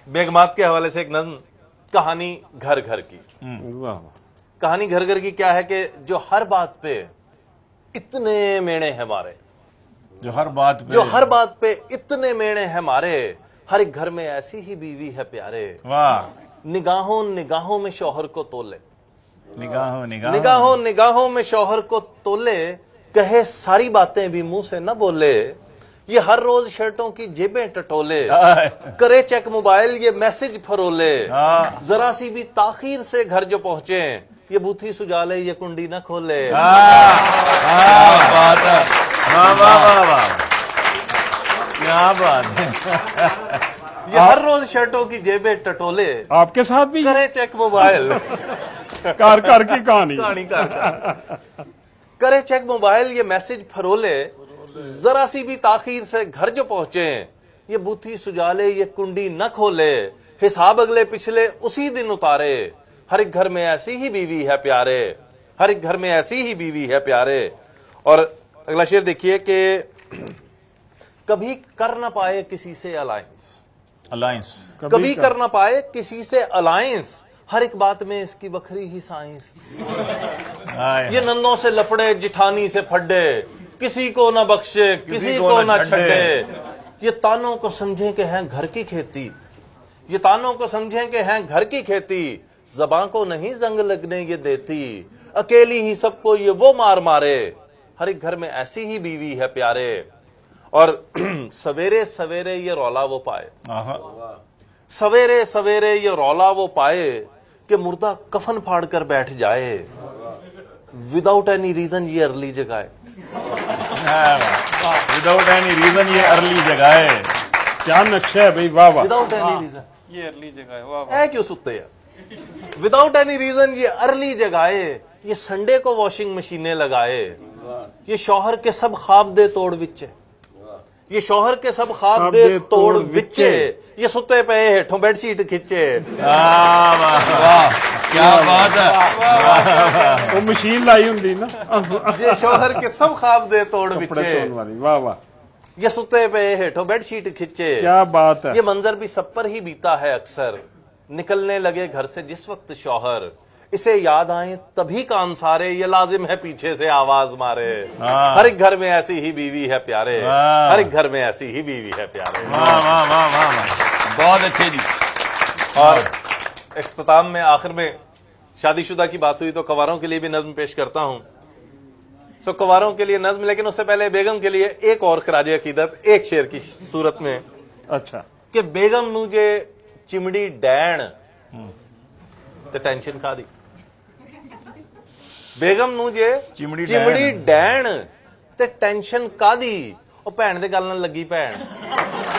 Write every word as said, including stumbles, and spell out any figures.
बेगमात के हवाले से एक नज्म, कहानी घर घर की। कहानी घर घर की क्या है कि जो हर बात पे इतने मेणे हैं मारे, जो हर बात पे जो हर बात पे इतने मेणे हैं मारे, हर एक घर में ऐसी ही बीवी है प्यारे। वाह। निगाहों निगाहों में शौहर को तोले, निगाहों निगाहों निगाहों निगाहों में शौहर को तोले, कहे सारी बातें भी मुंह से न बोले। ये हर रोज शर्टों की जेबें टटोले, करे चेक मोबाइल ये मैसेज फरोले। जरा सी भी ताखीर से घर जो पहुंचे, ये बूथी सुजा ले ये कुंडी न खोले। क्या बात है, वाह वाह वाह वाह, क्या बात है। ये हर रोज शर्टों की जेबें टटोले, आपके साथ भी करे चेक मोबाइल कार कार की कहानी कहानी कार करे चेक मोबाइल ये मैसेज फरोले। जरा सी भी ताखीर से घर जो पहुंचे, ये बूथी सुजाले ये कुंडी न खोले। हिसाब अगले पिछले उसी दिन उतारे, हर एक घर में ऐसी ही बीवी है प्यारे, हर एक घर में ऐसी ही बीवी है प्यारे। और अगला शेर देखिए कि कभी कर ना पाए किसी से अलायंस, अलायंस कभी कर ना पाए किसी से अलायंस, हर एक बात में इसकी बखरी ही साइंस। ये नंदों से लफड़े जिठानी से फड्डे, किसी को ना बख्शे किसी, किसी को, को ना छड्डे। ये तानों को समझे कि हैं घर की खेती, ये तानों को समझे कि हैं घर की खेती। ज़बां को नहीं जंग लगने ये देती, अकेली ही सबको ये वो मार मारे। हर एक घर में ऐसी ही बीवी है प्यारे। और सवेरे सवेरे ये रौला वो पाए, सवेरे सवेरे ये रौला वो पाए, कि मुर्दा कफन फाड़ कर बैठ जाए। विदाउट एनी रीजन ये अर्ली जगाए, विदाउट एनी रीजन ये अर्ली जगाए। क्या नक्शा है भाई, वाह वाह। विदाउट एनी रीजन ये अर्ली जगाए, वाह वाह। है क्यों सुते हैं। विदाउट एनी रीजन ये अर्ली जगाए, ये संडे को वॉशिंग मशीनें लगाए। ये शौहर के सब ख्वाब दे तोड़ विचे, ये शौहर के सब ख्वाब दे तोड़ विचे। ये सुते पे हेठों बेडशीट खिंचे। वाह क्या बात है, वो मशीन लाई होंगी ना। ये शौहर के सब ख्वाब दे तोड़ विचे, वाह वाह। ये सुते पे हेठों बेडशीट खिंचे। क्या बात है। ये मंजर भी सब पर ही बीता है अक्सर, निकलने लगे घर से जिस वक्त शौहर, इसे याद आए तभी कान सारे, ये लाजिम है पीछे से आवाज मारे। हर एक घर में ऐसी ही बीवी है प्यारे, हर एक घर में ऐसी ही बीवी है प्यारे। वाह वाह वाह वाह, बहुत अच्छे जी। और इख्तिताम में आखिर में शादीशुदा की बात हुई तो कवारों के लिए भी नज्म पेश करता हूं। सो कवारों के लिए नज्म, लेकिन उससे पहले बेगम के लिए एक और खराज अकीदत एक शेर की सूरत में। अच्छा, कि बेगम नू जे चिमड़ी डैन ते टेंशन खा दी। बेगम नू जे चिमड़ी चिमड़ी डैन ते टेंशन कादी। ਉਹ ਭੈਣ ਦੇ ਗੱਲ ਨਾਲ ਲੱਗੀ ਭੈਣ